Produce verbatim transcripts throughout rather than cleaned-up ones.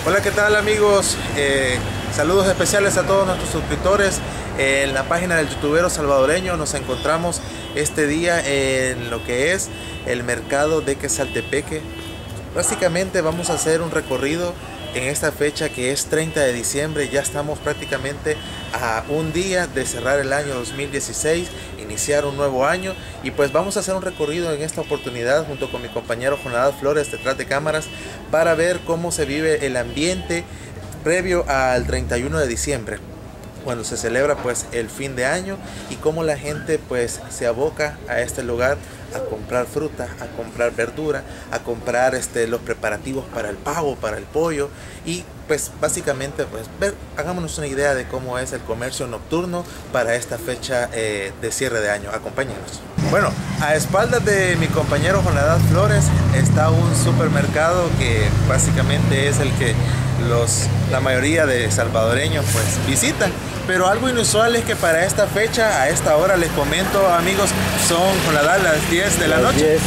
Hola, ¿qué tal amigos? Eh, saludos especiales a todos nuestros suscriptores. En la página del youtubero salvadoreño nos encontramos este día en lo que es el mercado de Quesaltepeque. Básicamente vamos a hacer un recorrido en esta fecha que es treinta de diciembre. Ya estamos prácticamente a un día de cerrar el año dos mil dieciséis, iniciar un nuevo año, y pues vamos a hacer un recorrido en esta oportunidad junto con mi compañero Jonadab Flores detrás de cámaras para ver cómo se vive el ambiente previo al treinta y uno de diciembre, cuando se celebra pues el fin de año, y cómo la gente pues se aboca a este lugar a comprar fruta, a comprar verdura, a comprar este, los preparativos para el pavo, para el pollo, y pues básicamente pues ver, hagámonos una idea de cómo es el comercio nocturno para esta fecha eh, de cierre de año. Acompáñenos. Bueno, a espaldas de mi compañero Jonadab Flores está un supermercado que básicamente es el que los, la mayoría de salvadoreños pues visitan. Pero algo inusual es que para esta fecha, a esta hora, les comento amigos, son Jonadab las diez de la noche. diez,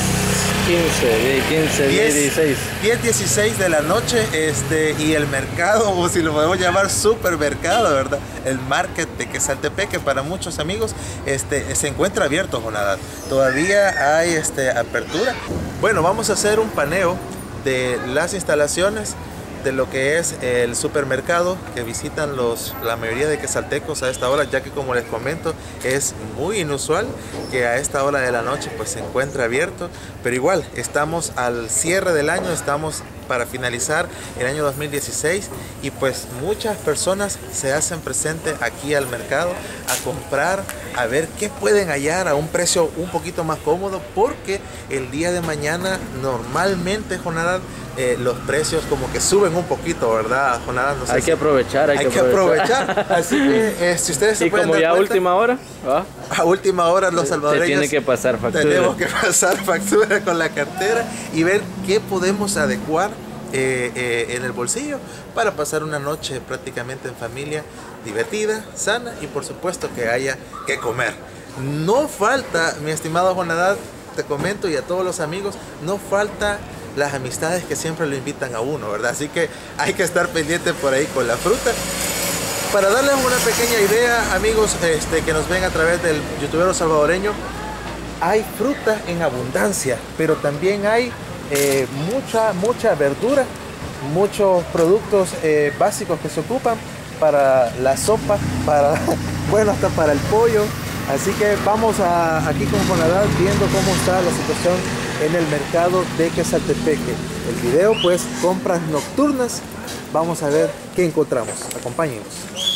quince, quince, diez, dieciséis. diez, dieciséis de la noche, este, y el mercado, o si lo podemos llamar supermercado, ¿verdad? El market de Quesaltepeque para muchos amigos, este, se encuentra abierto, Jonadab. Todavía hay este, apertura. Bueno, vamos a hacer un paneo de las instalaciones de lo que es el supermercado que visitan los, la mayoría de quesaltecos a esta hora, ya que como les comento es muy inusual que a esta hora de la noche pues se encuentre abierto, pero igual estamos al cierre del año, estamos para finalizar el año dos mil dieciséis, y pues muchas personas se hacen presentes aquí al mercado a comprar, a ver qué pueden hallar a un precio un poquito más cómodo, porque el día de mañana normalmente, Jonadab, Eh, los precios como que suben un poquito, ¿verdad, Jonadab? No sé hay si... que aprovechar, hay, hay que que aprovechar. aprovechar. Así que eh, si ustedes se y pueden como dar ya a cuenta, última hora, ¿va? a última hora los salvadoreños te tiene que pasar factura. Tenemos que pasar factura con la cartera y ver qué podemos adecuar eh, eh, en el bolsillo para pasar una noche prácticamente en familia, divertida, sana, y por supuesto que haya que comer. No falta, mi estimado Jonadab, te comento, y a todos los amigos, no falta las amistades que siempre lo invitan a uno, ¿verdad? Así que hay que estar pendiente por ahí con la fruta. Para darles una pequeña idea, amigos este, que nos ven a través del youtubero salvadoreño, hay fruta en abundancia, pero también hay eh, mucha, mucha verdura, muchos productos eh, básicos que se ocupan para la sopa, para, bueno, hasta para el pollo. Así que vamos a, aquí con Jonadab viendo cómo está la situación en el mercado de Quesaltepeque. El video pues compras nocturnas. Vamos a ver qué encontramos. Acompáñenos.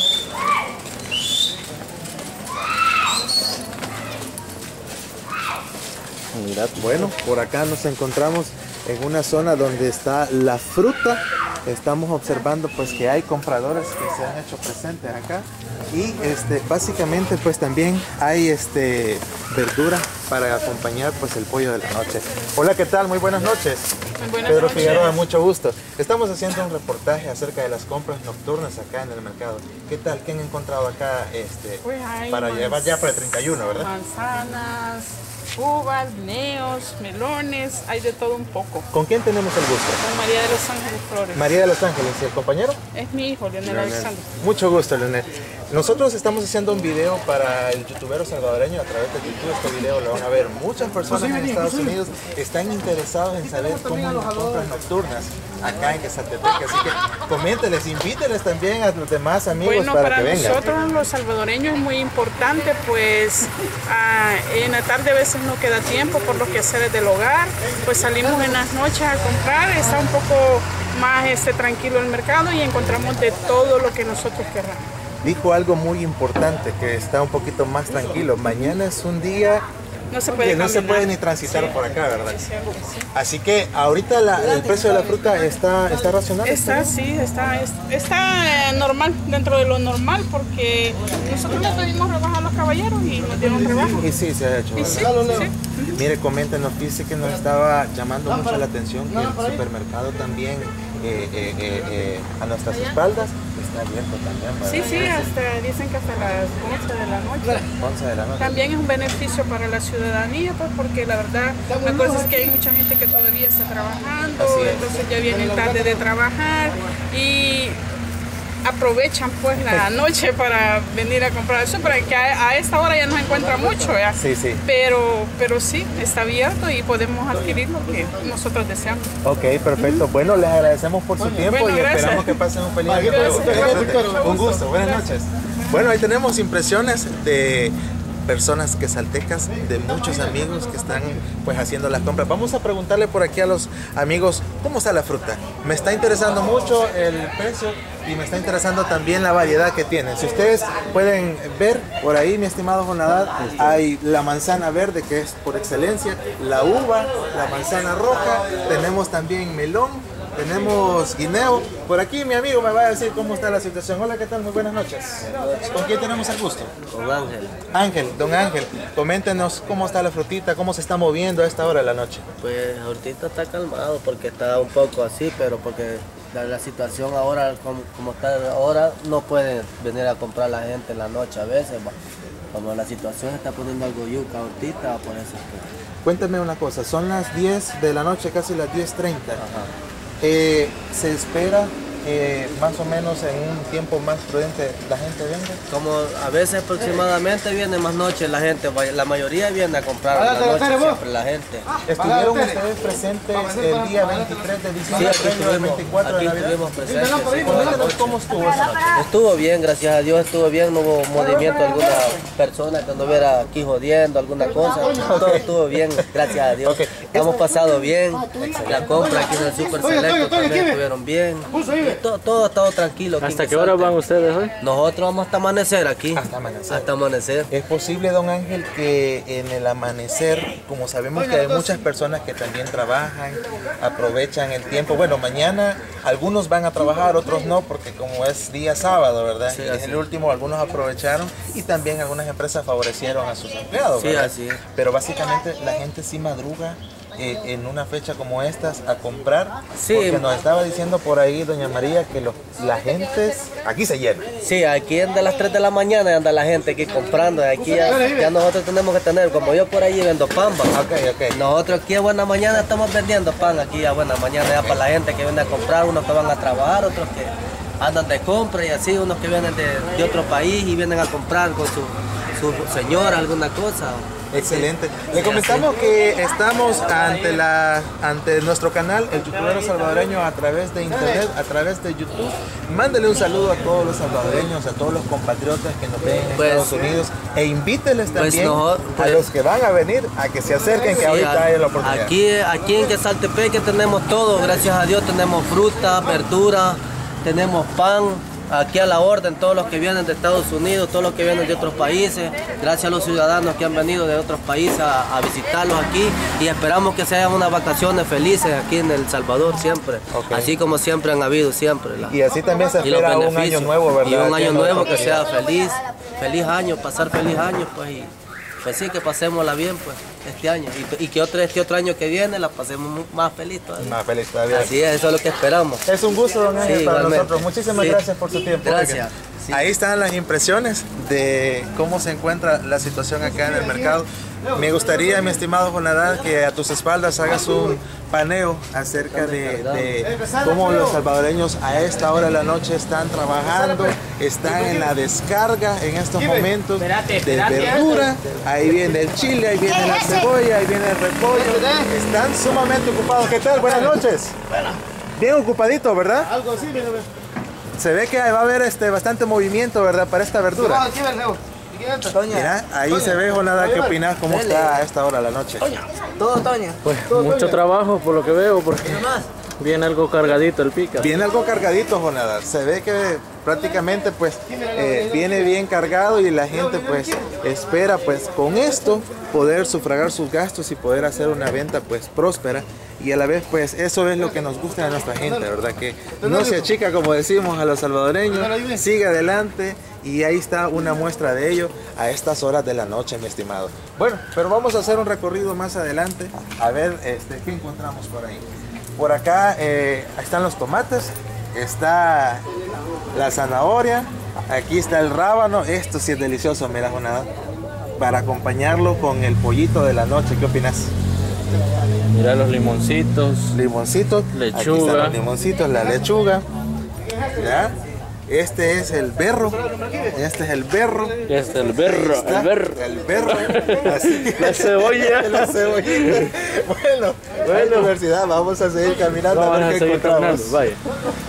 Mirad, bueno, por acá nos encontramos en una zona donde está la fruta. Estamos observando pues que hay compradores que se han hecho presentes acá, y este básicamente pues también hay este verdura para acompañar pues el pollo de la noche. Hola, ¿qué tal? Muy buenas noches. Muy buenas Pedro noches. Figueroa, mucho gusto. Estamos haciendo un reportaje acerca de las compras nocturnas acá en el mercado. ¿Qué tal? ¿Qué han encontrado acá este Pues hay para llevar ya para el treinta y uno, verdad? manzanas, uvas, guineos, melones, hay de todo un poco. ¿Con quién tenemos el gusto? Con María de los Ángeles Flores. María de los Ángeles, ¿y el compañero? Es mi hijo, Leonel Leonel. Alexander. Mucho gusto, Leonel. Nosotros estamos haciendo un video para el youtubero salvadoreño a través de YouTube. Este video lo van a ver muchas personas en Estados Unidos. Están interesados en saber cómo las compras nocturnas acá en Quesaltepeque. Así que coméntenles, invítenles también a los demás amigos Bueno, para, para que vengan. nosotros los salvadoreños es muy importante, pues ah, en la tarde a veces no queda tiempo por los quehaceres del hogar, pues salimos en las noches a comprar, está un poco más este, tranquilo el mercado y encontramos de todo lo que nosotros querramos. Dijo algo muy importante, que está un poquito más tranquilo. Mañana es un día No se puede que no se caminar. puede ni transitar Sí. por acá, ¿verdad? Es cierto, sí. Así que ahorita la- el precio de la fruta está, está racional. Está, sí, está, es- está eh, normal, dentro de lo normal, porque nosotros le pedimos rebaja a los caballeros y nos dieron rebaja. Y sí, se ha hecho. Y sí, ¿verdad? sí. Mire, coméntenos, dice que nos estaba llamando mucho la atención que el supermercado también eh, eh, eh, eh, a nuestras espaldas está abierto también, ¿verdad? Sí, sí, hasta, dicen que hasta las once de la noche. once de la noche. También es un beneficio para la ciudadanía, pues porque la verdad, la cosa es que hay mucha gente que todavía está trabajando, entonces ya vienen tarde de trabajar y aprovechan pues la noche para venir a comprar eso, para que a, a esta hora ya no se encuentra mucho, ¿ya? Sí, sí. Pero, pero sí, está abierto y podemos adquirir lo que nosotros deseamos. Ok, perfecto. Bueno, les agradecemos por su tiempo bueno, y gracias. esperamos que pasen un feliz día. Un gusto, buenas noches. Bueno, ahí tenemos impresiones de personas quesaltecas, de muchos amigos que están pues haciendo las compras. Vamos a preguntarle por aquí a los amigos cómo está la fruta. Me está interesando mucho el precio y me está interesando también la variedad que tienen. Si ustedes pueden ver por ahí, mi estimado Jonadab, hay la manzana verde, que es por excelencia, la uva, la manzana roja, tenemos también melón, tenemos guineo. Por aquí mi amigo me va a decir cómo está la situación. Hola, ¿qué tal? Muy buenas noches. ¿Con quién tenemos el gusto? Con Ángel. Ángel, don Ángel, coméntenos cómo está la frutita, cómo se está moviendo a esta hora de la noche. Pues ahorita está calmado porque está un poco así, pero porque la, la situación ahora, como, como está ahora, no puede venir a comprar la gente en la noche a veces. Va. Como la situación se está poniendo algo yuca ahorita, por eso es que... Cuéntame una cosa, son las diez de la noche, casi las diez treinta. Eh, ¿Se espera eh, más o menos en un tiempo más prudente la gente venga? Como a veces aproximadamente viene más noche la gente, la mayoría viene a comprar la noche siempre la gente. ¿Estuvieron ustedes presentes el día veintitrés de diciembre Sí, aquí y el veinticuatro de aquí Navidad? estuvimos presentes. Sí, Cuéntanos cómo estuvo esa noche. estuvo bien, gracias a Dios estuvo bien, no hubo movimiento de alguna persona que anduviera aquí jodiendo, alguna cosa, todo estuvo bien, gracias a Dios. Okay. Hemos pasado bien, la compra aquí en el Super Selecto también estuvieron bien, todo, todo ha estado tranquilo. ¿Hasta qué hora van ustedes hoy? Nosotros vamos hasta amanecer aquí. Hasta amanecer. Hasta amanecer. ¿Es posible, don Ángel, que en el amanecer, como sabemos que hay muchas personas que también trabajan, aprovechan el tiempo? Bueno, mañana algunos van a trabajar, otros no, porque como es día sábado, ¿verdad? Sí, y así. en el último algunos aprovecharon y también algunas empresas favorecieron a sus empleados, Sí, ¿verdad? así es. Pero básicamente la gente sí madruga eh, en una fecha como estas a comprar, Sí. porque nos estaba diciendo por ahí doña María que los, la gente aquí se llena. Sí, aquí de las tres de la mañana anda la gente aquí comprando. Aquí ya, ya nosotros tenemos que tener, como yo por ahí vendo pan, va. Ok, ok. Nosotros aquí a buena mañana estamos vendiendo pan aquí a buena mañana ya para la gente que viene a comprar, unos que van a trabajar, otros que andan de compra y así, unos que vienen de, de otro país y vienen a comprar con su, su señora alguna cosa. Excelente. Le comentamos que estamos ante la ante nuestro canal, el Youtubero Salvadoreño, a través de internet, a través de YouTube. Mándele un saludo a todos los salvadoreños, a todos los compatriotas que nos ven en Pues, Estados Unidos, e invíteles pues también no, pues, a los que van a venir a que se acerquen, que Sí, ahorita hay la oportunidad. Aquí, aquí en Quesaltepeque tenemos todo, gracias a Dios tenemos fruta, verdura, tenemos pan. Aquí a la orden, todos los que vienen de Estados Unidos, todos los que vienen de otros países, gracias a los ciudadanos que han venido de otros países a, a visitarlos aquí y esperamos que se hagan unas vacaciones felices aquí en El Salvador siempre, Okay. así como siempre han habido siempre. La, Y así también se y los espera un beneficios. año nuevo, ¿verdad? Y un Aquí año en nuevo nuestra que sea comunidad. feliz, feliz año, pasar feliz año, pues, y, pues sí, que pasémosla bien, pues, este año. Y, y que otro, este otro año que viene la pasemos mu- más feliz todavía. Más feliz todavía. Así es, eso es lo que esperamos. Es un gusto, don Ángel, Sí, para igualmente. nosotros. Muchísimas Sí. gracias por su tiempo. Gracias. Oiga, Sí. Ahí están las impresiones de cómo se encuentra la situación acá en el mercado. Me gustaría, mi estimado Jonadab, que a tus espaldas hagas un paneo acerca de, de cómo los salvadoreños a esta hora de la noche están trabajando, están en la descarga en estos momentos de verdura. Ahí viene el chile, ahí viene la cebolla, ahí viene el repollo. Están sumamente ocupados. ¿Qué tal? Buenas noches. Bien ocupadito, ¿verdad? Algo así, mira, ve. Se ve que va a haber este, bastante movimiento, ¿verdad? Para esta verdura. Aquí, ve, Leo. Aquí entra. Mira, ahí se ve, Jonadab, ¿qué opinas? ¿Cómo está a esta hora de la noche? Todo, Toña. Pues mucho trabajo por lo que veo, porque viene algo cargadito el pica. Viene algo cargadito, Jonadab. Se ve que prácticamente pues eh, viene bien cargado y la gente pues espera pues con esto poder sufragar sus gastos y poder hacer una venta pues próspera. Y a la vez pues eso es lo que nos gusta de nuestra gente, ¿verdad? Que no se achica, como decimos a los salvadoreños, sigue adelante, y ahí está una muestra de ello a estas horas de la noche, mi estimado. Bueno, pero vamos a hacer un recorrido más adelante a ver este, qué encontramos por ahí. Por acá eh, están los tomates, está la zanahoria, aquí está el rábano, esto sí es delicioso, mira, Jonadab, para acompañarlo con el pollito de la noche. ¿Qué opinas? Mira los limoncitos. Limoncitos, Lechuga. aquí están los limoncitos, la lechuga, ¿ya? Este es el berro, este es el berro. Este es el berro, Está el berro. El berro. Así. La cebolla. La cebollita. Bueno, bueno, universidad, vamos a seguir caminando Vamos a ver a qué seguir encontramos. caminando, vaya.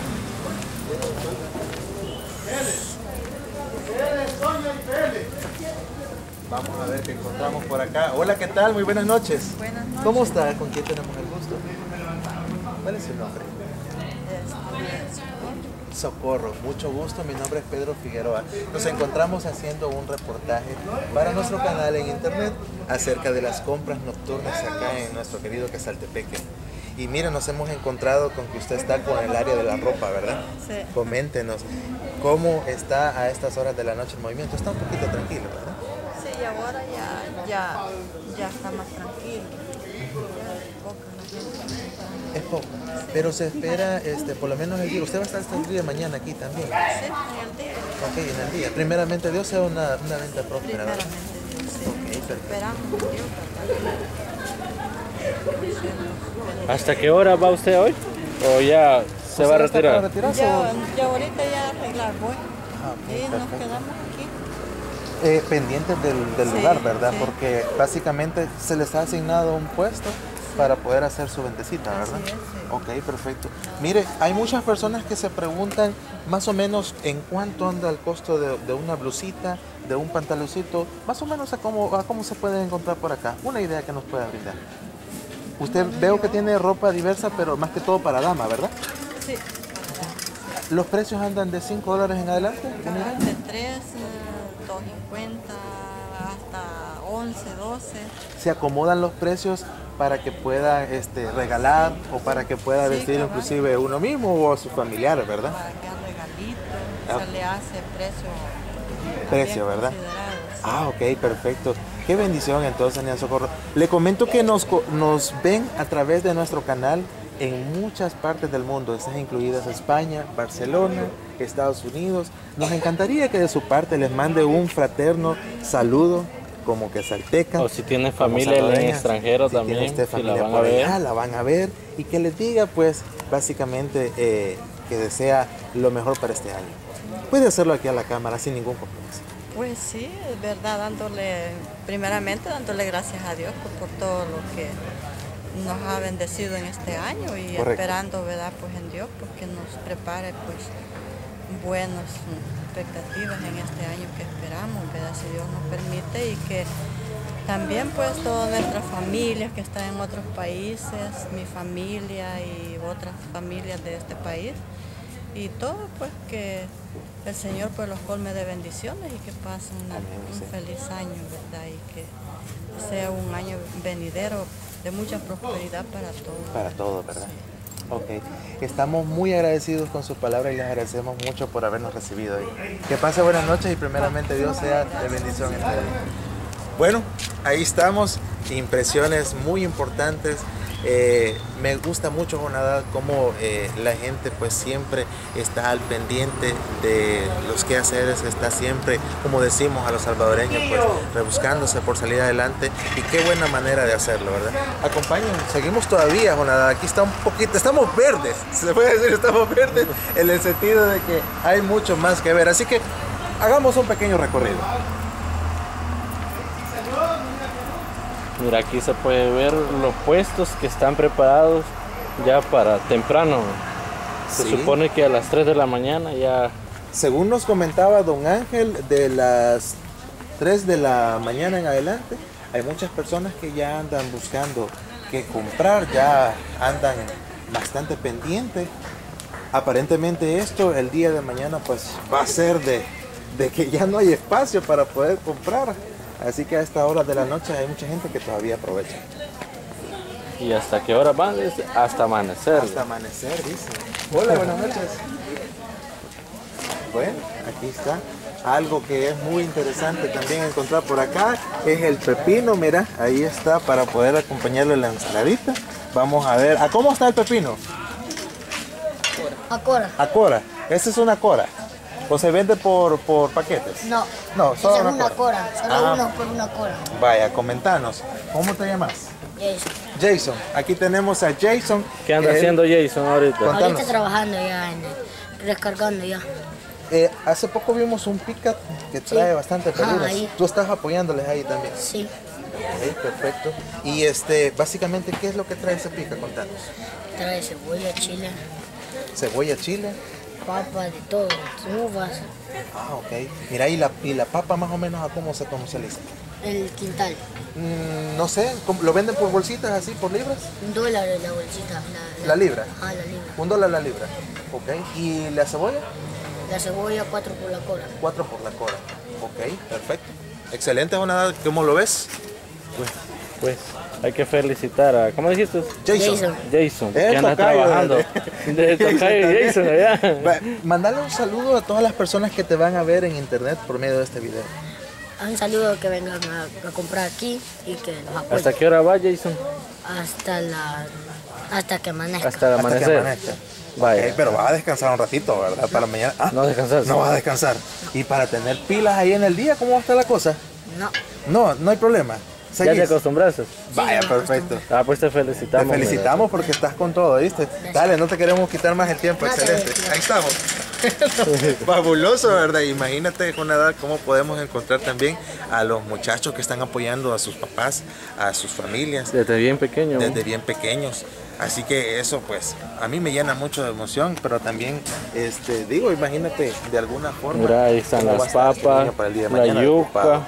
Vamos a ver qué encontramos por acá. Hola, ¿qué tal? Muy buenas noches. Buenas noches. ¿Cómo está? ¿Con quién tenemos el gusto? ¿Cuál es su nombre? Socorro, mucho gusto, mi nombre es Pedro Figueroa. Nos encontramos haciendo un reportaje para nuestro canal en internet acerca de las compras nocturnas acá en nuestro querido Quezaltepeque. Y mire, nos hemos encontrado con que usted está con el área de la ropa, ¿verdad? Sí. Coméntenos, ¿cómo está a estas horas de la noche el movimiento? Está un poquito tranquilo, ¿verdad? Sí, y ahora ya, ya, ya está más tranquilo. Es poco, pero se espera, este, por lo menos el día. Usted va a estar hasta el día de mañana aquí también. Sí, en el día. Ok, en el día. Primeramente Dios sea una, una venta próspera, ¿verdad? Primeramente Dios, sí. Ok, perfecto. Esperamos en Dios, ¿verdad? ¿Hasta qué hora va usted hoy? ¿O ya se va a ¿Usted está para retirar? retirarse o- Ya, ya ahorita ya arreglar voy. Ah, ok, Y nos perfecto. quedamos aquí. Eh, pendientes del, del Sí, lugar, ¿verdad? sí. Porque básicamente se les ha asignado un puesto para poder hacer su ventecita, ¿verdad? Así es, sí. Ok, perfecto. Mire, hay muchas personas que se preguntan más o menos en cuánto anda el costo de, de una blusita, de un pantaloncito, más o menos a cómo, a cómo se puede encontrar por acá. Una idea que nos pueda brindar. Usted veo que tiene ropa diversa, pero más que todo para dama, ¿verdad? Sí. ¿Los precios andan de cinco dólares en adelante? ¿Unidad? De tres, dos cincuenta hasta once, doce. Se acomodan los precios para que pueda este, regalar o para que pueda Sí, vestir cabal. inclusive uno mismo o a sus familiares, ¿verdad? Para que haga regalitos, Ah. se le hace precio. Precio, también ¿verdad? considerado, sí. Ah, ok, perfecto. Qué bendición entonces, Niña Socorro. Le comento que nos, co- nos ven a través de nuestro canal en muchas partes del mundo, estas incluidas España, Barcelona, Estados Unidos. Nos encantaría que de su parte les mande un fraterno saludo como quezalteca. O si tiene como familia en el salvadoreña. extranjero Si tiene también, usted si la familia van a por ver. allá, la van a ver y que les diga pues básicamente eh, que desea lo mejor para este año. Puede hacerlo aquí a la cámara sin ningún compromiso. Pues sí, es verdad, dándole, primeramente dándole gracias a Dios por, por todo lo que nos ha bendecido en este año y Correcto. esperando, ¿verdad? Pues en Dios, pues que nos prepare pues buenas expectativas en este año que esperamos, ¿verdad? Si Dios nos permite y que también pues todas nuestras familias que están en otros países, mi familia y otras familias de este país, y todo pues que el Señor pues los colme de bendiciones y que pasen una- Amén, un sí. feliz año, ¿verdad? Y que sea un año venidero de mucha prosperidad para todos. Para todos, ¿verdad? Ok. Estamos muy agradecidos con sus palabras y les agradecemos mucho por habernos recibido hoy. Que pase buenas noches y primeramente Dios sea de bendición en este día. Bueno, ahí estamos. Impresiones muy importantes. Eh, me gusta mucho, Jonadab, cómo eh, la gente pues siempre está al pendiente de los quehaceres, está siempre, como decimos a los salvadoreños, pues rebuscándose por salir adelante, y qué buena manera de hacerlo, ¿verdad? Acompáñenos, seguimos todavía, Jonadab, aquí está un poquito, estamos verdes, se puede decir, estamos verdes en el sentido de que hay mucho más que ver, así que hagamos un pequeño recorrido. Mira, aquí se puede ver los puestos que están preparados ya para temprano. Se Sí. supone que a las tres de la mañana ya... Según nos comentaba don Ángel, de las tres de la mañana en adelante, hay muchas personas que ya andan buscando qué comprar, ya andan bastante pendientes. Aparentemente esto el día de mañana pues va a ser de, de que ya no hay espacio para poder comprar. Así que a esta hora de la noche hay mucha gente que todavía aprovecha. ¿Y hasta qué hora van? Es hasta amanecer. Hasta amanecer, dice. Hola, buenas noches. Bueno, aquí está. Algo que es muy interesante también encontrar por acá es el pepino, mira, ahí está para poder acompañarlo en la ensaladita. Vamos a ver, ¿a cómo está el pepino? A Cora. A cora. Esa es una cora. ¿O se vende por, por paquetes? No, No, esa solo es una una cora. cora, solo Ah. uno por una cora. Vaya, comentanos. ¿Cómo te llamas? Jason. Jason. Aquí tenemos a Jason. ¿Qué anda Él- haciendo Jason ahorita? Contanos. Ahorita trabajando ya, en el- descargando ya. Eh, hace poco vimos un pickup que trae Sí. bastante Ajá, verduras. ahí. Tú estás apoyándoles ahí también. Sí, Ok, perfecto. Y este, básicamente, ¿qué es lo que trae ese pickup? Contanos. trae cebolla, chile, Cebolla, chile. papa, de todo, uvas, Ah, ok. Mira, ¿y la, y la papa más o menos a cómo se comercializa? el quintal. Mm, no sé, ¿cómo- ¿lo venden por bolsitas así, por libras? Un dólar la bolsita. La, ¿La libra? Ah, la libra. Un dólar la libra. Ok. ¿Y la cebolla? La cebolla, cuatro por la cora. Cuatro por la cora. Ok, perfecto. Excelente, Jonadab. ¿Cómo lo ves? Pues, pues hay que felicitar a, ¿cómo dijiste? Jason. Jason. Jason, El que anda tocayo trabajando. de- De tocayo Jason allá. Va, mandale un saludo a todas las personas que te van a ver en internet por medio de este video. Un saludo que vengan a, a comprar aquí y que nos apoyen. ¿Hasta qué hora va Jason? Hasta la hasta que amanezca. Hasta el Hasta que amanecer. amanezca. Vaya. Ok, pero vas a descansar un ratito, ¿verdad? Para mañana. Ah, No descansar. no vas a descansar. Y para tener pilas ahí en el día, ¿cómo va a estar la cosa? No. No, no hay problema. ¿Ya te Seguís. acostumbraste? Vaya, Sí, me perfecto. Ah, pues te Te felicitamos. felicitamos porque estás con todo, ¿viste? Dale, no te queremos quitar más el tiempo, No, excelente. te- Ahí estamos. Fabuloso, ¿verdad? Imagínate, Jonadab, cómo podemos encontrar también a los muchachos que están apoyando a sus papás, a sus familias, Desde bien pequeño. desde bien pequeños. Así que eso, pues, a mí me llena mucho de emoción, pero también, este, digo, imagínate, de alguna forma. Mira, ahí están cómo va a las estar este papas, niño para el día de la mañana, yuca, ocupado.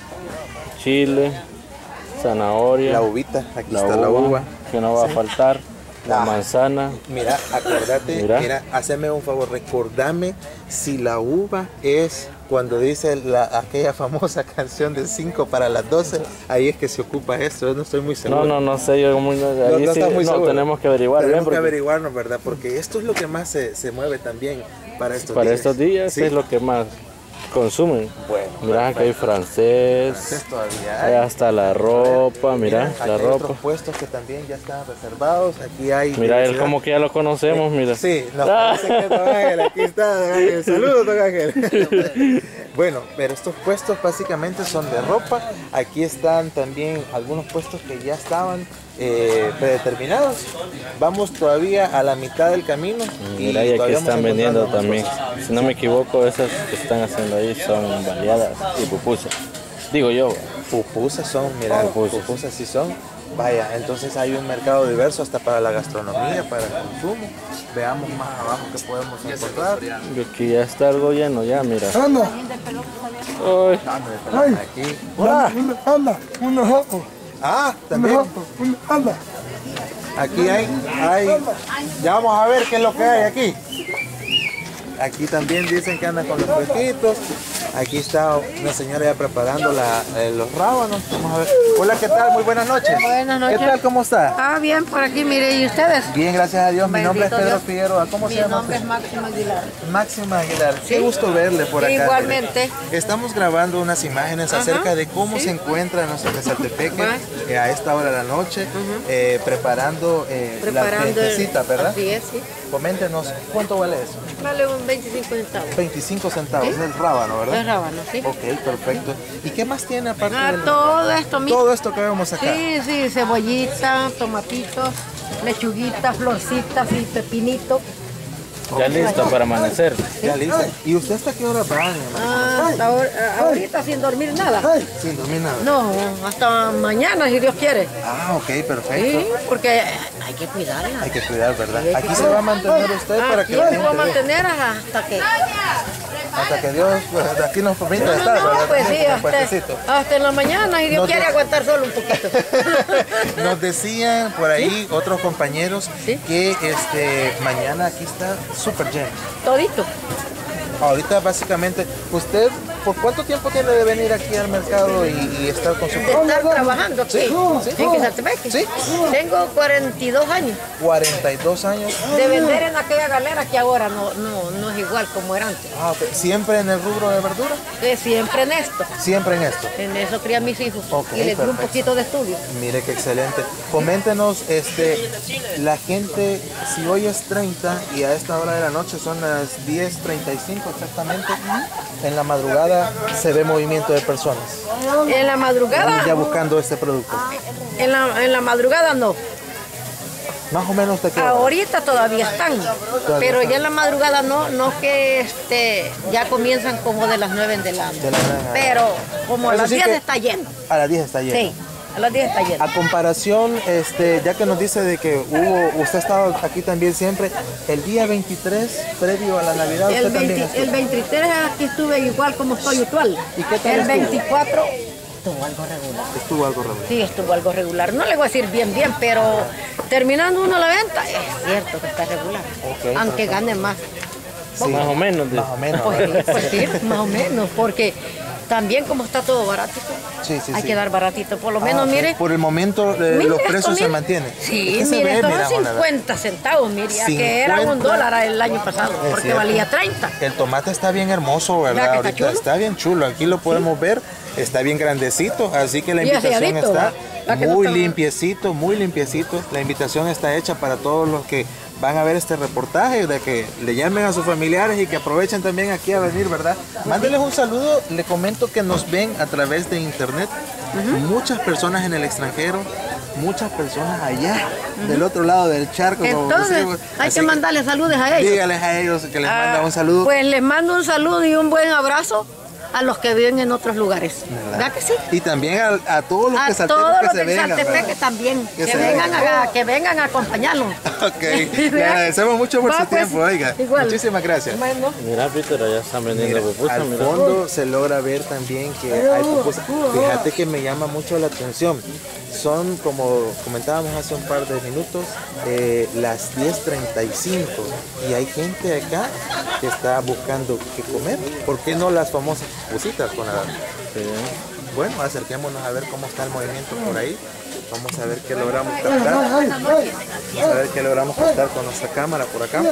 chile, zanahoria, La uvita, aquí la está la uva, uva. que no va a faltar, la Ah. manzana. Mira, acordate, mira, Mira. haceme un favor, recordame si la uva es cuando dice la, aquella famosa canción de cinco para las doce, ahí es que se ocupa esto, yo no estoy muy seguro. No, no, no sé, yo muy, ahí No, no sí, estás muy no, seguro. tenemos que averiguar bien, Tenemos que porque averiguarnos, ¿verdad? Porque esto es lo que más se, se mueve también para estos para días. estos días Sí. es lo que más consumen. Bueno, Mira que hay francés, Francés todavía hay. ahí hasta la ropa, mira, aquí la hay ropa. otros puestos que también ya están reservados. Aquí hay. Mira, él diversidad. como que ya lo conocemos, mira. Sí, nos parece que es Don Ángel, aquí está Don Ángel. Saludos, Don Ángel. Bueno, pero estos puestos básicamente son de ropa. Aquí están también algunos puestos que ya estaban eh, predeterminados. Vamos todavía a la mitad del camino. Y Mira, y aquí todavía vamos están vendiendo encontrando más también. cosas. Si no me equivoco, esas que están haciendo ahí son baleadas y pupusas. Digo yo. Pupusas son, mira, Pupusas. pupusas sí son. Vaya, entonces hay un mercado diverso hasta para la gastronomía, para el consumo. Veamos más abajo qué podemos encontrar. Y aquí ya está algo lleno, ya, mira. Anda, Uy, ay, Aquí. Hola. anda, unos ojos, Ah, unos también. ojos, anda. Aquí hay, hay, ya vamos a ver qué es lo que hay aquí. Aquí también dicen que andan con los fresquitos. Aquí está una señora ya preparando la, eh, los rábanos. Vamos a ver. Hola, ¿qué tal? Muy buenas noches. Buenas noches. ¿Qué tal? ¿Cómo está? Ah, bien, por aquí, mire, ¿y ustedes? Bien, gracias a Dios. Mi nombre es Bendito Pedro Dios. Figueroa. ¿Cómo Mi se llama nombre es usted? Máxima Aguilar. Máxima Aguilar. Qué gusto verle por acá. Igualmente. Estamos grabando unas imágenes Ajá, acerca de cómo sí. se encuentra nuestro Tesaltepeque Va. eh, a esta hora de la noche, eh, preparando, eh, Preparando la el- gentecita, ¿verdad? Así es, sí. Coméntenos, ¿cuánto vale eso? Vale un veinticinco centavos. veinticinco centavos, Sí. es el rábano, ¿verdad? Es rábano, sí. Ok, perfecto. ¿Y qué más tiene aparte Ah, de los- todo esto mismo. todo esto que vemos acá? Sí, sí, cebollita, tomatitos, lechuguita, florcitas y pepinito. ya listo para amanecer. Ya listo. ¿Y usted hasta qué hora va, mi hermano? Ah, hasta ahora- ahorita sin dormir nada. Sin dormir nada. No, hasta mañana si Dios quiere. Ah, ok, perfecto. Sí, porque hay que cuidarla. Hay que cuidar, ¿verdad? Sí, hay que Aquí se cuidar. va a mantener usted para Aquí que la se va a gente vea. mantener hasta que... Hasta que Dios, pues, de aquí nos permita estar, No, ¿verdad? pues sí, También, hasta, puestecito. hasta en la mañana y Dios No quiere te- aguantar solo un poquito. Nos decían por ahí otros compañeros Sí. que este mañana aquí está súper lleno. Todito. Ahorita básicamente usted ¿por cuánto tiempo tiene de venir aquí al mercado y, y estar con su De estar trabajando aquí, ¿Sí? ¿Sí? en Quezaltepeque. ¿Sí? Tengo cuarenta y dos años cuarenta y dos años. de vender en aquella galera que ahora no, no, no es igual como era antes. Ah, ok. ¿Siempre en el rubro de verdura? Eh, siempre en esto. Siempre en esto. En eso crían mis hijos. Ok, y les doy un perfecto. poquito de estudio. Mire qué excelente. Coméntenos, este, la gente, si hoy es treinta y a esta hora de la noche son las diez treinta y cinco exactamente, en la madrugada se ve movimiento de personas En la madrugada, ya buscando este producto. en la, en la madrugada no. Más o menos de qué hora? Ahorita todavía están, pero ya en la madrugada no, no que este, ya comienzan como de las nueve de la De la mañana. Pero como a Eso las sí diez que- está lleno. A las diez está lleno. Sí, a las diez está lleno. A comparación, este, ya que nos dice de que hubo, usted ha estado aquí también siempre, el día veintitrés, previo a la Navidad, usted El, también veinte estuvo. el veintitrés aquí estuve igual como estoy actual. ¿Y qué tal El estuvo? veinticuatro estuvo algo regular. Estuvo algo regular. Sí, estuvo algo regular. No le voy a decir bien, bien, pero terminando uno la venta, es cierto que está regular. Ok, aunque perfecto. gane más. Sí, Más o menos. de- Más o menos. Pues, sí, pues sí, más o menos, porque también como está todo baratito, Sí, sí, hay sí. que dar baratito. Por lo menos, Ah, ok. mire. Por el momento eh, mire los esto, precios se mire. mantienen. Sí, Es que se mire, ve, esto mira, son Juana, cincuenta centavos, mire, ya que era un cincuenta. dólar el año pasado, Es porque cierto. valía treinta. El tomate está bien hermoso, ¿verdad? ¿Verdad que está Ahorita chulo? está bien chulo. Aquí lo podemos ver. Está bien grandecito, así que la Y invitación aseadito, está ¿va? ¿Va que no muy está- limpiecito, muy limpiecito. La invitación está hecha para todos los que van a ver este reportaje, de que le llamen a sus familiares y que aprovechen también aquí a venir, ¿verdad? Mándenles un saludo. Le comento que nos ven a través de internet. Muchas personas en el extranjero, muchas personas allá, del otro lado del charco. como Entonces, decimos. hay Así que mandarle saludos a ellos. Dígales a ellos que les manda Ah, un saludo. Pues les mando un saludo y un buen abrazo a los que viven en otros lugares. ¿Verdad que sí? Y también a, a todos los A que todos los se de vengan. Quezaltepeque ¿verdad? también, Que que, se vengan vengan. a, que vengan a acompañarnos. Ok, le agradecemos mucho por Va, su pues, tiempo, oiga. igual. Muchísimas gracias. Bueno. Mira, Peter, allá están vendiendo Mira, pupusas, al mira. fondo se logra ver también que hay pupusas. Fíjate que me llama mucho la atención. Son, como comentábamos hace un par de minutos, eh, las diez treinta y cinco y hay gente acá que está buscando qué comer. ¿Por qué no las famosas pupusitas con la... Sí. Bueno, acerquémonos a ver cómo está el movimiento por ahí. Vamos a ver qué logramos captar. Vamos a ver qué logramos captar con nuestra cámara por acá.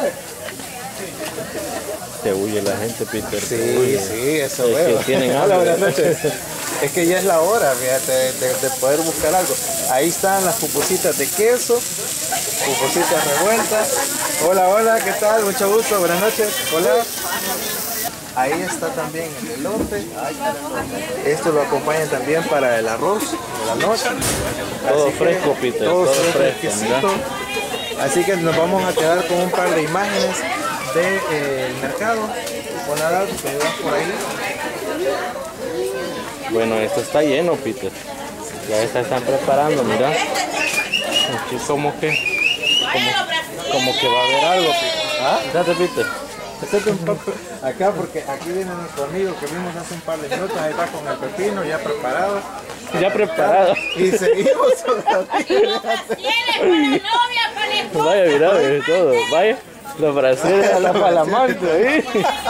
Se huye la gente, Peter. se Sí, huye. sí, eso Es que veo. tienen Hola, hambre. buenas noches. Es que ya es la hora, fíjate, de, de poder buscar algo. Ahí están las pupusitas de queso, pupusitas revueltas. Hola, hola, ¿qué tal? Mucho gusto, buenas noches. Hola. Ahí está también el elote. Esto lo acompañan también para el arroz de la noche. Todo Así que fresco, Peter, Todo, todo fresco, fresco, exquisito. Así que nos vamos a quedar con un par de imágenes del mercado. Con nada, que vas por ahí. Bueno, esto está lleno, Peter. Ya se están preparando, mira. Aquí como que, como, como que va a haber algo, Peter. ¿Ah? Fíjate, Peter. Acércate un poco acá porque aquí viene nuestro amigo que vimos hace un par de minutos. Ahí va con el pepino ya preparado. Ya preparado. Y seguimos todavía. Vaya, mira, ve todo. Vaya. Los brasileños a la palamante ahí.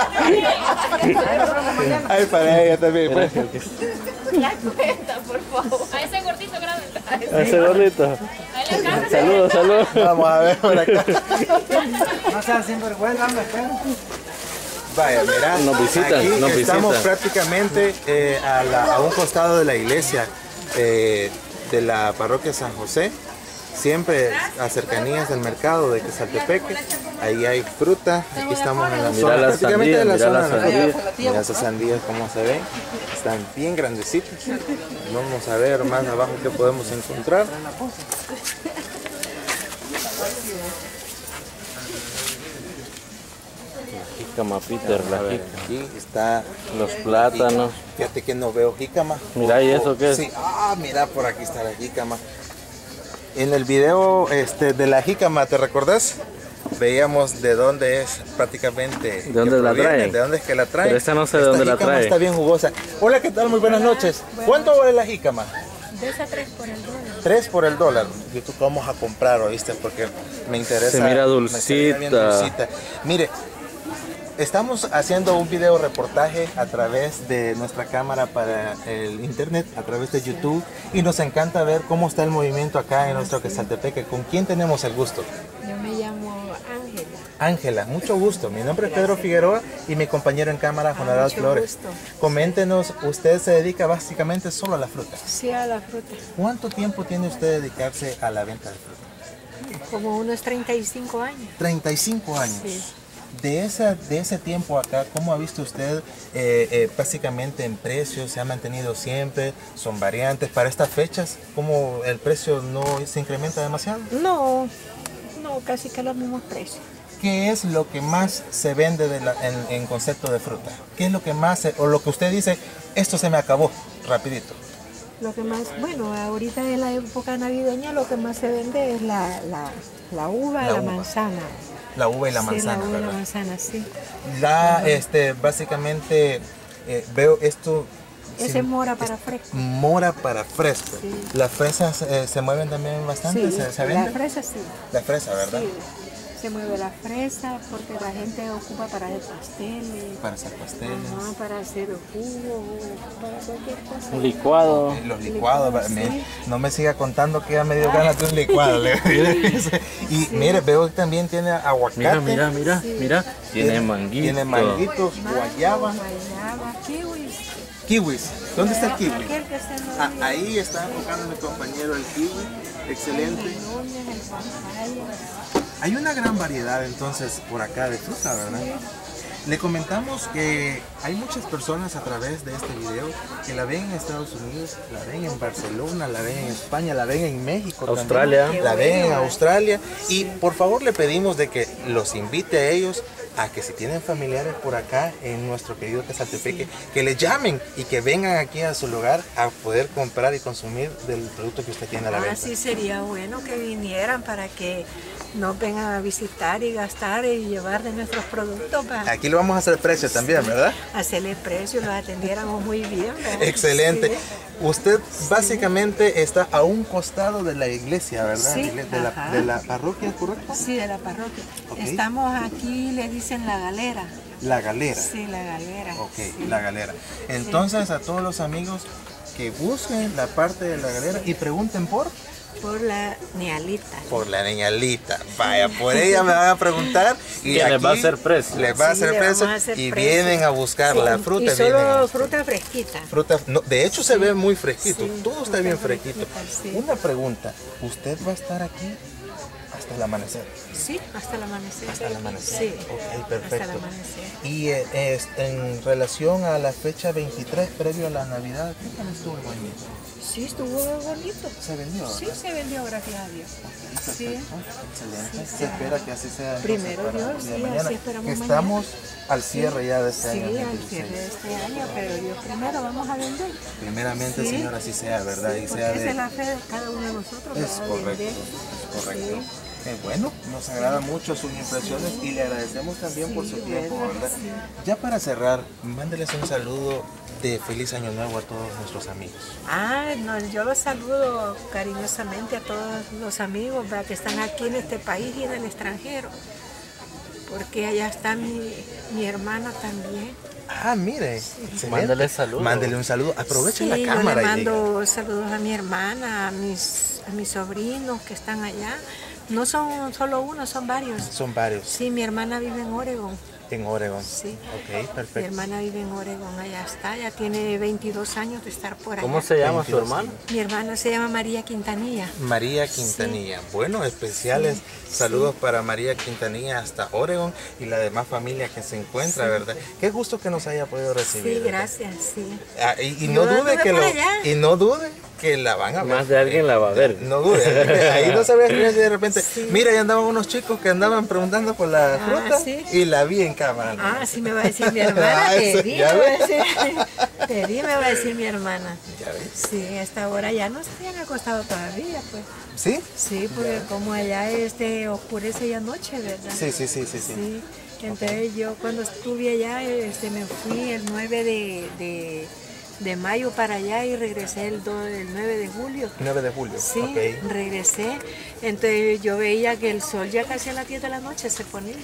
Ay, para ella también. Pues. La cuenta, por favor. A ese gordito grande. A ese gordito. Saludos, saludos. Vamos a ver por acá. No sean sinvergüenza, me espero. Vaya, mira, Nos visitan, aquí nos estamos visitan. prácticamente eh, a, la- a un costado de la iglesia eh, de la parroquia San José, siempre a cercanías del mercado de Quezaltepeque. Ahí hay fruta, aquí estamos en la Mira zona, las prácticamente sandías, en la mira zona las de la fruta. sandías. Mira esas sandías como se ven, están bien grandecitas. Vamos a ver más abajo qué podemos encontrar. Jícama, Peter, la A ver, jícama. aquí está Los plátanos. Fíjate que no veo jícama. Mira, ¿y eso qué es? Sí, ah, mira, por aquí está la jícama. En el video este, de la jícama, ¿te recordás? Veíamos de dónde es prácticamente. ¿De dónde que la proviene, traen? ¿De dónde es que la traen? Pero esta no sé de dónde la jícama trae. está bien jugosa. Hola, ¿qué tal? Muy buenas noches. ¿Cuánto vale la jícama? De esa tres por el dólar. Tres por el dólar. ¿Y tú vamos a comprar, oíste? Porque me interesa. Se mira me se mira bien dulcita. dulcita. Mire, Estamos haciendo un video reportaje a través de nuestra cámara para el internet, a través de YouTube, y nos encanta ver cómo está el movimiento acá en nuestro Quesaltepeque. ¿Con quién tenemos el gusto? Yo me llamo Ángela. Ángela, mucho gusto. Mi nombre es Pedro Figueroa y mi compañero en cámara, Juan Arad Flores. Gusto. Coméntenos, usted se dedica básicamente solo a la fruta. Sí, a la fruta. ¿Cuánto tiempo tiene usted dedicarse a la venta de fruta? Como unos treinta y cinco años. treinta y cinco años. Sí. De, esa, de ese tiempo acá, ¿cómo ha visto usted eh, eh, básicamente en precios? ¿Se ha mantenido siempre? ¿Son variantes? ¿Para estas fechas, cómo el precio no se incrementa demasiado? No, no, casi que los mismos precios. ¿Qué es lo que más se vende de la, en, en concepto de fruta? ¿Qué es lo que más, se, o lo que usted dice, esto se me acabó, rapidito? Lo que más, bueno, ahorita en la época navideña lo que más se vende es la, la, la uva y la, la uva. manzana. La uva y la sí, manzana, la uva y ¿verdad? la manzana, sí. La, este, básicamente, eh, veo esto... Ese sí, es mora para fresco. Mora para fresco. Sí. ¿Las fresas eh, se mueven también bastante? Sí, ¿Se, se venden? la fresa sí. La fresa, ¿verdad? Sí. Se mueve la fresa porque la gente ocupa para hacer pasteles. Para hacer pasteles. Ajá, para hacer jugo, para cualquier cosa. Un licuado. Okay, los licuados. licuado, me, sí. No me siga contando que ya me dio ganas de un licuado. Y sí. Mire, veo que también tiene aguacate. Mira, mira, mira, sí. mira. Tiene, tiene manguitos. Tiene manguitos, Mango, guayaba. guayaba, kiwis. Kiwis. ¿Dónde está el kiwi? Ah, ahí está enfocando mi compañero el kiwi. Excelente. Hay una gran variedad entonces por acá de fruta, ¿verdad? Le comentamos que hay muchas personas a través de este video que la ven en Estados Unidos, la ven en Barcelona, la ven en España, la ven en México, Australia, también, la ven en Australia, y por favor le pedimos de que los invite a ellos a que si tienen familiares por acá en nuestro querido Quesaltepeque, que le llamen y que vengan aquí a su lugar a poder comprar y consumir del producto que usted tiene a la venta. Así sería bueno que vinieran para que nos vengan a visitar y gastar y llevar de nuestros productos. Para... Aquí lo vamos a hacer precio también, sí, ¿verdad? Hacerle precio, los atendiéramos muy bien, ¿verdad? Excelente. Sí. Usted básicamente sí. está a un costado de la iglesia, ¿verdad? Sí, de, la, de la parroquia, ¿correcto? Sí, de la parroquia. Okay. Estamos aquí, le dicen la galera. La galera. Sí, la galera. Ok, sí. la galera. Entonces, sí. a todos los amigos que busquen la parte de la galera y pregunten por... Por la Nealita. Por la Nealita. Vaya, por ella me van a preguntar. Y aquí les va a hacer precio. Les va a hacer sí, precio a hacer y precio. vienen a buscar sí. la fruta. Y solo vienen, fruta fresquita. Fruta, no, de hecho sí. se ve muy fresquito. Sí, todo está bien fresquito. Sí. Una pregunta. ¿Usted va a estar aquí hasta el amanecer? Sí, hasta el amanecer. Hasta el amanecer. Sí. Ok, perfecto. Hasta el amanecer. Y eh, es, en relación a la fecha veintitrés, previo a la Navidad, ¿qué tal estuvo el movimiento? Sí, estuvo bonito. ¿Se vendió? Sí, se vendió, gracias a Dios. Okay, sí. Excelente. Sí, se espera que así sea. Primero Dios, sí, mañana, así esperamos que estamos mañana. al cierre sí. ya de este sí, año. Sí, al cierre de este año, pero Dios primero vamos a vender. Primeramente, sí. Señor, así sea, ¿verdad? Sí, y sea de... esa es la fe de cada uno de nosotros. Es correcto, vender. es correcto. Sí. Eh, bueno, nos agrada mucho sus impresiones sí. y le agradecemos también sí, por su tiempo, ¿verdad? Sí. Ya para cerrar, mándeles un saludo de feliz año nuevo a todos nuestros amigos. Ah, no, yo los saludo cariñosamente a todos los amigos ¿verdad? que están aquí en este país y en el extranjero, porque allá está mi, mi hermana también. Ah, mire, sí. mándale saludos. Mándele un saludo, aprovechen sí, la cámara. Yo le mando y saludos a mi hermana, a mis, a mis sobrinos que están allá. No son solo uno, son varios. Son varios. Sí, mi hermana vive en Oregon. En Oregon. Sí. Ok, perfecto. Mi hermana vive en Oregon, allá está, ya tiene veintidós años de estar por allá. ¿Cómo se llama su hermana? Mi hermana se llama María Quintanilla. María Quintanilla. Sí. Bueno, especiales sí. saludos sí. para María Quintanilla hasta Oregon y la demás familia que se encuentra, sí. ¿verdad? Qué gusto que nos haya podido recibir. Sí, gracias, sí. Ah, y, y, no dude que lo, y no dude que la van a ver. Más de alguien la va a ver. No dude. Ahí no se ve de repente. Sí. Mira, ahí andaban unos chicos que andaban preguntando por la fruta ah, ¿sí? y la vi en cámara. Ah, sí me va a decir mi hermana. ah, te vi, me va a decir, te vi, me va a decir mi hermana. Ya ves. Sí, a esta hora ya no se han acostado todavía, pues. ¿Sí? Sí, porque ya. como allá este oscurece ya noche, ¿verdad? Sí, sí, sí, sí. sí. sí. Entonces okay. yo cuando estuve allá, este, me fui el nueve de, de, de mayo para allá y regresé el, do, el nueve de julio. nueve de julio. Sí, okay. regresé. Entonces yo veía que el sol ya casi a las diez de la noche se ponía.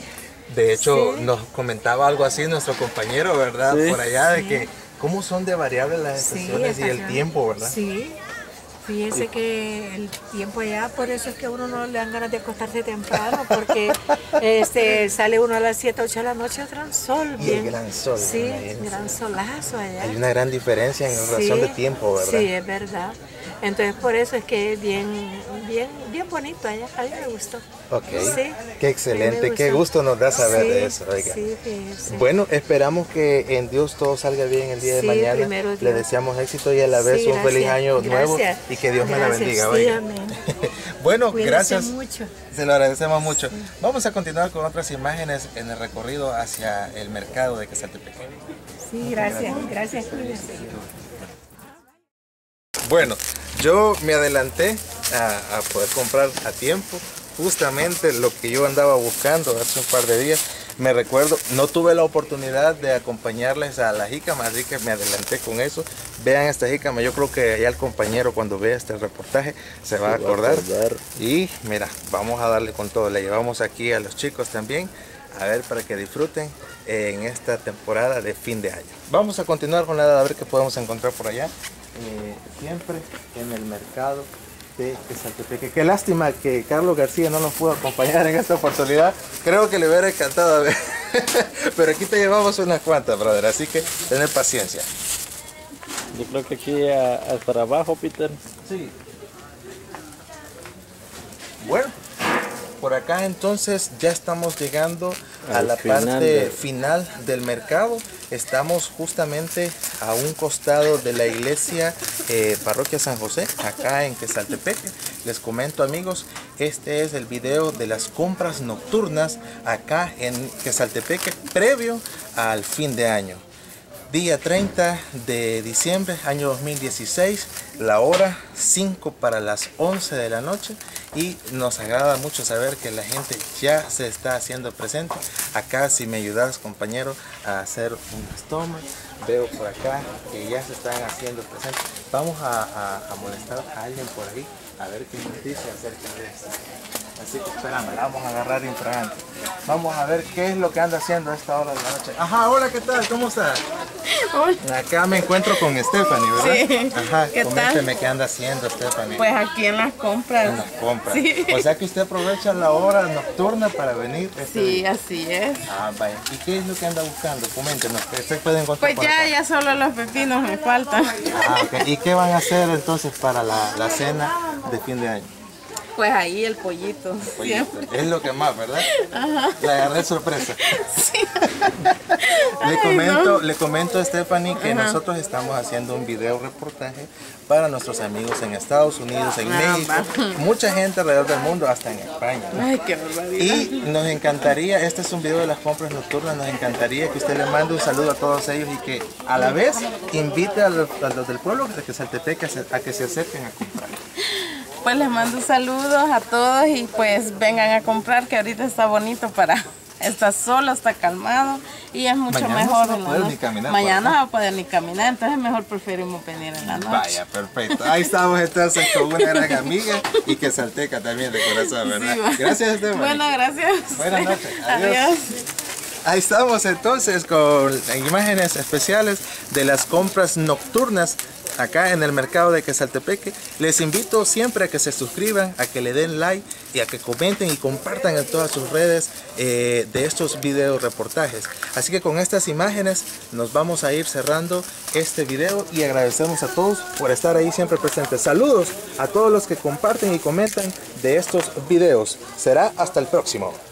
De hecho, Sí. nos comentaba algo así nuestro compañero, ¿verdad? Sí. Por allá, de Sí. que cómo son de variables las Sí, estaciones y el estación- tiempo, ¿verdad? Sí. Fíjese que el tiempo allá, por eso es que a uno no le dan ganas de acostarse temprano, porque este, sale uno a las siete, ocho de la noche, otro gran sol. Y bien. el gran sol, Sí, imagínese. gran solazo allá. Hay una gran diferencia en relación Sí, de tiempo, ¿verdad? Sí, es verdad. Entonces por eso es que es bien, bien, bien bonito allá. A mí me gustó. Ok, Sí, qué me excelente, qué gustó. gusto nos da saber Sí, de eso, oiga. sí, fíjese. Bueno, esperamos que en Dios todo salga bien el día de Sí, mañana. primero Le Dios. deseamos éxito y a la vez Sí, un feliz gracias, año nuevo gracias, y que Dios me la gracias, bendiga, sí, oiga. amén. Bueno, Cuídese gracias. mucho. Se lo agradecemos mucho. Vamos a continuar con otras imágenes en el recorrido hacia el mercado de Quezaltepeque. Sí, gracias, gracias, cuídese. Bueno, yo me adelanté a, a poder comprar a tiempo justamente lo que yo andaba buscando hace un par de días. Me recuerdo, no tuve la oportunidad de acompañarles a la jícama, así que me adelanté con eso. Vean esta jícama, yo creo que ya el compañero cuando vea este reportaje se va a acordar. Y mira, vamos a darle con todo. Le llevamos aquí a los chicos también, a ver, para que disfruten en esta temporada de fin de año. Vamos a continuar con la a ver qué podemos encontrar por allá. Eh, siempre en el mercado de Quezaltepeque. Qué lástima que Carlos García no nos pudo acompañar en esta oportunidad. Creo que le hubiera encantado ver. Pero aquí te llevamos unas cuantas, brother, así que tener paciencia. Yo creo que aquí a- hasta abajo, Peter. Sí. Bueno, por acá entonces ya estamos llegando a Al la final parte del- final del mercado. Estamos justamente a un costado de la iglesia eh, Parroquia San José, acá en Quezaltepeque. Les comento, amigos, este es el video de las compras nocturnas acá en Quezaltepeque previo al fin de año. Día treinta de diciembre, año dos mil dieciséis, la hora cinco para las once de la noche, y nos agrada mucho saber que la gente ya se está haciendo presente. Acá, si me ayudas, compañero, a hacer unas tomas, veo por acá que ya se están haciendo presentes. Vamos a, a- a molestar a alguien por ahí, a ver qué nos dice acerca de esto. Así que espérame, la vamos a agarrar infragante. Vamos a ver qué es lo que anda haciendo a esta hora de la noche. Ajá, hola, ¿qué tal? ¿Cómo estás? Hola. Acá me encuentro con Stephanie, ¿verdad? Sí. Ajá, ¿Qué tal? coménteme qué anda haciendo, Stephanie. Pues aquí en las compras. En las compras. Sí. O sea que usted aprovecha la hora nocturna para venir. este Sí, día. así es. Ah, vaya. ¿Y qué es lo que anda buscando? Coméntenos, que usted puede encontrar Pues por ya, acá. ya solo los pepinos me faltan. Ah, ok. ¿Y qué van a hacer entonces para la, la cena de fin de año? Pues ahí el pollito, Oye, siempre. es lo que más, ¿verdad? Ajá. La agarré sorpresa. Sí. Le Ay, comento, no. le comento a Stephanie que Ajá. nosotros estamos haciendo un video reportaje para nuestros amigos en Estados Unidos, en Ah, México, va. mucha gente alrededor del mundo, hasta en España, ¿no? Ay, qué barbaridad. Y nos encantaría, este es un video de las compras nocturnas, nos encantaría que usted le mande un saludo a todos ellos y que a la vez invite a los, a los del pueblo de Quezaltepeque a, se- a que se acerquen a comprar. Pues les mando saludos a todos y pues vengan a comprar, que ahorita está bonito para... Está solo, está calmado y es mucho Mañana mejor. no se va a en la poder noche. ni caminar por Mañana acá. no va a poder ni caminar, entonces mejor preferimos venir en la noche. Vaya, perfecto. Ahí estamos entonces con una gran amiga y Quezalteca también de corazón, ¿verdad? Sí, va. Gracias, Stephanie. Bueno, gracias. Buenas noches. Adiós. Adiós. Ahí estamos entonces con imágenes especiales de las compras nocturnas acá en el mercado de Quezaltepeque. Les invito siempre a que se suscriban, a que le den like y a que comenten y compartan en todas sus redes eh, de estos video reportajes. Así que con estas imágenes nos vamos a ir cerrando este video y agradecemos a todos por estar ahí siempre presentes. Saludos a todos los que comparten y comentan de estos videos. Será hasta el próximo.